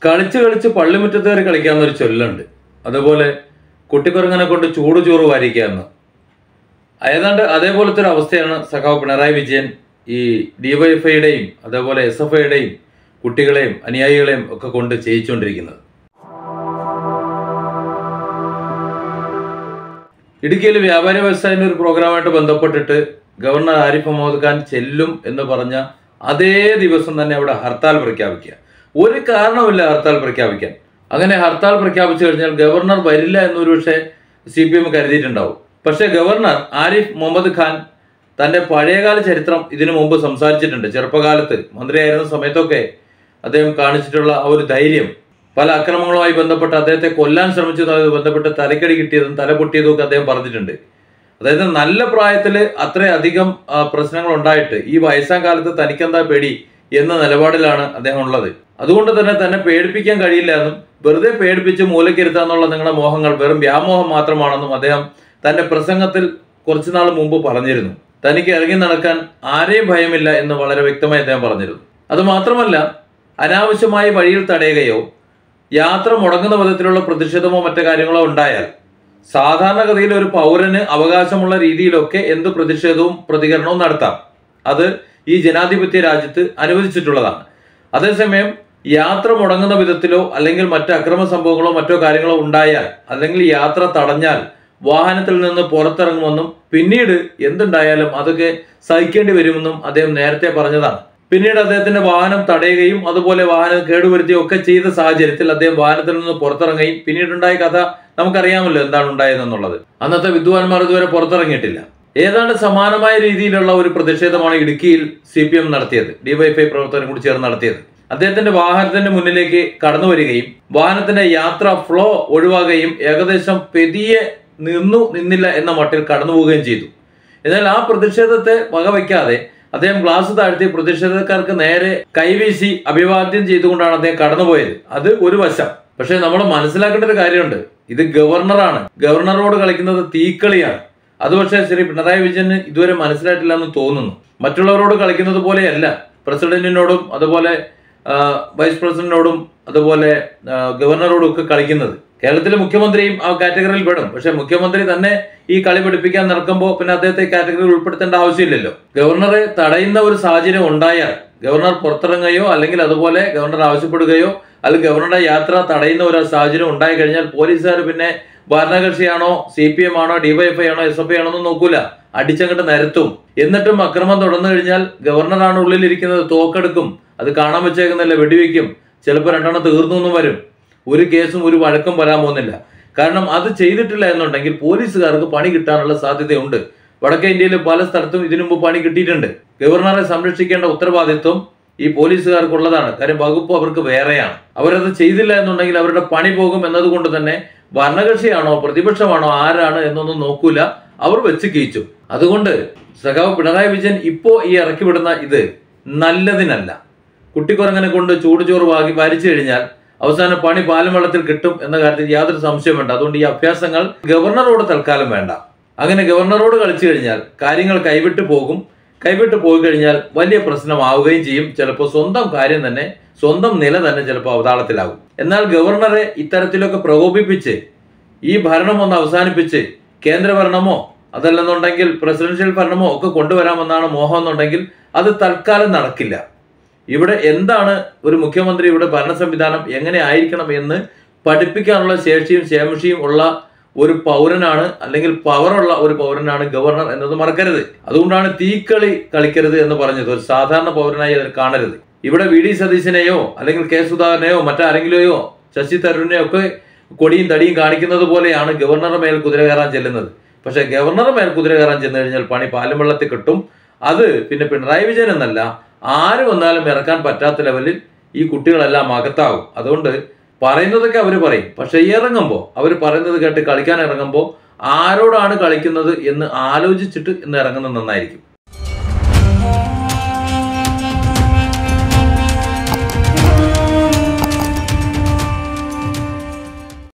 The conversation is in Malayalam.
കളിച്ച് കളിച്ച് പള്ളിമുറ്റത്ത് കയറി കളിക്കാമെന്നൊരു ചൊല്ലുണ്ട്. അതുപോലെ കുട്ടിക്കുരങ്ങനെ കൊണ്ട് ചൂട് ചോറ് വാരിക്കാമെന്ന്. ഏതാണ്ട് അതേപോലത്തെ ഒരു അവസ്ഥയാണ് സഖാവ് പിണറായി വിജയൻ ഈ ഡിവൈഎഫ്ഐയുടെയും അതേപോലെ SFIയുടെയും കുട്ടികളെയും അനുയായികളെയും ഒക്കെ കൊണ്ട് ചെയ്യിച്ചുകൊണ്ടിരിക്കുന്നത്. ഇടുക്കിയിൽ വ്യാപാരി വ്യവസായിന്റെ ഒരു പ്രോഗ്രാമായിട്ട് ബന്ധപ്പെട്ടിട്ട് ഗവർണർ ആരിഫ് മുഹമ്മദ് ഖാൻ ചെല്ലും എന്ന് പറഞ്ഞ അതേ ദിവസം തന്നെ അവിടെ ഹർത്താൽ പ്രഖ്യാപിക്കുക. ഒരു കാരണമില്ല ഹർത്താൽ പ്രഖ്യാപിക്കാൻ. അങ്ങനെ ഹർത്താൽ പ്രഖ്യാപിച്ചു കഴിഞ്ഞാൽ ഗവർണർ വരില്ല എന്നൊരു പക്ഷേ CPM കരുതിയിട്ടുണ്ടാവും. പക്ഷേ ഗവർണർ ആരിഫ് മുഹമ്മദ് ഖാൻ തൻ്റെ പഴയകാല ചരിത്രം ഇതിനു മുമ്പ് സംസാരിച്ചിട്ടുണ്ട്. ചെറുപ്പകാലത്ത് മന്ത്രിയായിരുന്ന സമയത്തൊക്കെ അദ്ദേഹം കാണിച്ചിട്ടുള്ള ആ ഒരു ധൈര്യം, പല അക്രമങ്ങളുമായി ബന്ധപ്പെട്ട് അദ്ദേഹത്തെ കൊല്ലാൻ ശ്രമിച്ചതുമായി ബന്ധപ്പെട്ട് തലക്കടി കിട്ടിയതും തല പൊട്ടിയതും ഒക്കെ അദ്ദേഹം പറഞ്ഞിട്ടുണ്ട്. അതായത് നല്ല പ്രായത്തിൽ അത്രയധികം പ്രശ്നങ്ങൾ ഉണ്ടായിട്ട് ഈ വയസ്സാം കാലത്ത് തനിക്കെന്താ പേടി എന്ന നിലപാടിലാണ് അദ്ദേഹം ഉള്ളത്. അതുകൊണ്ട് തന്നെ പേടിപ്പിക്കാൻ കഴിയില്ല എന്നും വെറുതെ പേടിപ്പിച്ച് മൂലക്കിരുത്താന്നുള്ള നിങ്ങളുടെ മോഹങ്ങൾ വെറും വ്യാമോഹം മാത്രമാണെന്നും അദ്ദേഹം തന്റെ പ്രസംഗത്തിൽ കുറച്ചുനാൾ മുമ്പ് പറഞ്ഞിരുന്നു. തനിക്ക് ഇറങ്ങി നടക്കാൻ ആരെയും ഭയമില്ല എന്ന് വളരെ വ്യക്തമായി അദ്ദേഹം പറഞ്ഞിരുന്നു. അതുമാത്രമല്ല, അനാവശ്യമായി വഴിയിൽ തടയുകയോ യാത്ര മുടങ്ങുന്ന വിധത്തിലുള്ള പ്രതിഷേധമോ മറ്റു കാര്യങ്ങളോ ഉണ്ടായാൽ സാധാരണഗതിയിൽ ഒരു പൗരന് അവകാശമുള്ള രീതിയിലൊക്കെ എന്ത് പ്രതിഷേധവും പ്രതികരണവും നടത്താം. അത് ഈ ജനാധിപത്യ രാജ്യത്ത് അനുവദിച്ചിട്ടുള്ളതാണ്. അതേസമയം യാത്ര മുടങ്ങുന്ന വിധത്തിലോ അല്ലെങ്കിൽ മറ്റ് അക്രമ സംഭവങ്ങളോ മറ്റോ കാര്യങ്ങളോ ഉണ്ടായാൽ അല്ലെങ്കിൽ യാത്ര തടഞ്ഞാൽ വാഹനത്തിൽ നിന്ന് പുറത്തിറങ്ങുമെന്നും പിന്നീട് എന്തുണ്ടായാലും അതൊക്കെ സഹിക്കേണ്ടി വരുമെന്നും അദ്ദേഹം നേരത്തെ പറഞ്ഞതാണ്. പിന്നീട് അദ്ദേഹത്തിന്റെ വാഹനം തടയുകയും അതുപോലെ വാഹനം കേടുവരുത്തുകയും ഒക്കെ ചെയ്ത സാഹചര്യത്തിൽ അദ്ദേഹം വാഹനത്തിൽ നിന്ന് പുറത്തിറങ്ങുകയും പിന്നീടുണ്ടായ കഥ നമുക്കറിയാമല്ലോ എന്താണ് ഉണ്ടായതെന്നുള്ളത്. അന്നത്തെ വിദ്വാൻമാർ ഇതുവരെ പുറത്തിറങ്ങിയിട്ടില്ല. ഏതാണ്ട് സമാനമായ രീതിയിലുള്ള ഒരു പ്രതിഷേധമാണ് ഇടുക്കിയിൽ CPM നടത്തിയത്, DYFI പ്രവർത്തകരും കൂടി ചേർന്ന് നടത്തിയത്. അദ്ദേഹത്തിന്റെ വാഹനത്തിന്റെ മുന്നിലേക്ക് കടന്നു വരികയും വാഹനത്തിന്റെ യാത്ര ഫ്ലോ ഒഴിവാകുകയും ഏകദേശം പെതിയെ നിന്നില്ല എന്ന മട്ടിൽ കടന്നു പോവുകയും ചെയ്തു. എന്നാൽ ആ പ്രതിഷേധത്തെ വകവയ്ക്കാതെ അദ്ദേഹം ഗ്ലാസ് താഴ്ത്തി പ്രതിഷേധക്കാർക്ക് നേരെ കൈവീശി അഭിവാദ്യം ചെയ്തുകൊണ്ടാണ് അദ്ദേഹം കടന്നുപോയത്. അത് ഒരു വശം. പക്ഷെ നമ്മൾ മനസ്സിലാക്കേണ്ട ഒരു കാര്യമുണ്ട്, ഇത് ഗവർണറാണ്. ഗവർണറോട് കളിക്കുന്നത് തീക്കളിയാണ്. അത് പക്ഷേ ശ്രീ പിണറായി വിജയന് ഇതുവരെ മനസ്സിലായിട്ടില്ല എന്ന് തോന്നുന്നു. മറ്റുള്ളവരോട് കളിക്കുന്നത് പോലെയല്ല പ്രസിഡന്റിനോടും അതുപോലെ വൈസ് പ്രസിഡന്റിനോടും അതുപോലെ ഗവർണറോടും ഒക്കെ കളിക്കുന്നത്. കേരളത്തിലെ മുഖ്യമന്ത്രിയും ആ കാറ്റഗറിയിൽ പെടും. പക്ഷെ മുഖ്യമന്ത്രി തന്നെ ഈ കളി പഠിപ്പിക്കാൻ നടക്കുമ്പോൾ പിന്നെ അദ്ദേഹത്തെ കാറ്റഗറിയിൽ ഉൾപ്പെടുത്തേണ്ട ആവശ്യമില്ലല്ലോ. ഗവർണറെ തടയുന്ന ഒരു സാഹചര്യം ഉണ്ടായാൽ ഗവർണർ പുറത്തിറങ്ങുകയോ അല്ലെങ്കിൽ അതുപോലെ ഗവർണർ ആവശ്യപ്പെടുകയോ അല്ലെങ്കിൽ ഗവർണറുടെ യാത്ര തടയുന്ന ഒരു സാഹചര്യം ഉണ്ടായി കഴിഞ്ഞാൽ പോലീസുകാർ പിന്നെ ഭരണകക്ഷിയാണോ CPM ആണോ DYFI ആണോ SFI ആണോ എന്ന് നോക്കൂല, അടിച്ചങ്ങോട്ട് നിരത്തും. എന്നിട്ടും അക്രമം തുടർന്നു കഴിഞ്ഞാൽ ഗവർണറാണ് ഉള്ളിലിരിക്കുന്നത്, തോക്കെടുക്കും, അത് കാണാൻ വെച്ചേക്കുന്നില്ല, വെടിവെക്കും, ചിലപ്പോൾ 2 എണ്ണം തീർന്നു എന്നും വരും. ഒരു കേസും ഒരു വഴക്കും വരാൻ പോകുന്നില്ല. കാരണം അത് ചെയ്തിട്ടില്ല എന്നുണ്ടെങ്കിൽ പോലീസുകാർക്ക് പണി കിട്ടാനുള്ള സാധ്യതയുണ്ട്. വടക്കേ ഇന്ത്യയിൽ പല സ്ഥലത്തും ഇതിനു മുമ്പ് പണി കിട്ടിയിട്ടുണ്ട്. ഗവർണറെ സംരക്ഷിക്കേണ്ട ഉത്തരവാദിത്വം ഈ പോലീസുകാർക്കുള്ളതാണ്. കാര്യം വകുപ്പ് അവർക്ക് വേറെയാണ്. അവരത് ചെയ്തില്ല എന്നുണ്ടെങ്കിൽ അവരുടെ പണി പോകും എന്നതുകൊണ്ട് തന്നെ ഭരണകക്ഷിയാണോ പ്രതിപക്ഷമാണോ ആരാണ് എന്നൊന്നും നോക്കൂല, അവർ വെച്ച് കീച്ചു. അതുകൊണ്ട് സഖാവ് പിണറായി വിജയൻ ഇപ്പോ ഈ ഇറക്കി വിടുന്ന ഇത് നല്ലതിനല്ല. കുട്ടിക്കുരങ്ങനെ കൊണ്ട് ചൂട് ചോറ് വാരിച്ചു കഴിഞ്ഞാൽ അവസാനം പണി പാലും വെള്ളത്തിൽ കിട്ടും എന്ന കാര്യത്തിൽ യാതൊരു സംശയം വേണ്ട. അതുകൊണ്ട് ഈ അഭ്യാസങ്ങൾ ഗവർണറോട് തൽക്കാലം വേണ്ട. അങ്ങനെ ഗവർണറോട് കളിച്ചു കഴിഞ്ഞാൽ കാര്യങ്ങൾ കൈവിട്ടു പോകും. കൈവിട്ടു പോയി കഴിഞ്ഞാൽ വലിയ പ്രശ്നമാവുകയും ചെയ്യും. ചിലപ്പോൾ സ്വന്തം കാര്യം തന്നെ, സ്വന്തം നില തന്നെ ചിലപ്പോൾ അവതാളത്തിലാകും. എന്നാൽ ഗവർണറെ ഇത്തരത്തിലൊക്കെ പ്രകോപിപ്പിച്ച് ഈ ഭരണം ഒന്ന് അവസാനിപ്പിച്ച് കേന്ദ്രഭരണമോ അതല്ലെന്നുണ്ടെങ്കിൽ പ്രസിഡൻഷ്യൽ ഭരണമോ ഒക്കെ കൊണ്ടുവരാമെന്നാണ് മോഹം എന്നുണ്ടെങ്കിൽ അത് തൽക്കാലം നടക്കില്ല. ഇവിടെ എന്താണ് ഒരു മുഖ്യമന്ത്രിയുടെ ഭരണ സംവിധാനം എങ്ങനെ ആയിരിക്കണം എന്ന് പഠിപ്പിക്കാനുള്ള ശേഷിയും ശേമഷിയും ഉള്ള ഒരു പൗരനാണ്, അല്ലെങ്കിൽ പവറുള്ള ഒരു പൗരനാണ് ഗവർണർ എന്നത് മറക്കരുത്. അതുകൊണ്ടാണ് തീക്കളി കളിക്കരുത് എന്ന് പറഞ്ഞത്. ഒരു സാധാരണ പൗരനായി അതിൽ കാണരുത്. ഇവിടെ VD സതീശനെയോ അല്ലെങ്കിൽ K സുധാകരനെയോ മറ്റാരെങ്കിലെയോ ശശി തരൂരിനെയോ ഒക്കെ കൊടിയും തടിയും കാണിക്കുന്നത് പോലെയാണ് ഗവർണറുടെ മേൽ കുതിര കയറാൻ ചെല്ലുന്നത്. പക്ഷെ ഗവർണറുടെ മേൽ കുതിര കയറാൻ ചെന്ന് കഴിഞ്ഞാൽ പണി പാലും വെള്ളത്തിൽ കിട്ടും. അത് പിന്നെ പിണറായി വിജയൻ എന്നല്ല, ആര് വന്നാലും ഇറക്കാൻ പറ്റാത്ത ലെവലിൽ ഈ കുട്ടികളെല്ലാം അകത്താകും. അതുകൊണ്ട് പറയുന്നതൊക്കെ അവർ പറയും, പക്ഷെ ഇറങ്ങുമ്പോൾ അവർ പറയുന്നത് കേട്ട് കളിക്കാൻ ഇറങ്ങുമ്പോൾ ആരോടാണ് കളിക്കുന്നത് എന്ന് ആലോചിച്ചിട്ട് ഇന്ന് ഇറങ്ങുന്നത് നന്നായിരിക്കും.